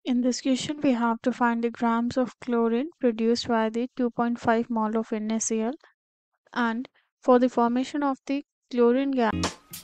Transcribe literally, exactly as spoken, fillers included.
In this question, we have to find the grams of chlorine produced by the two point five mole of NaCl, and for the formation of the chlorine gas.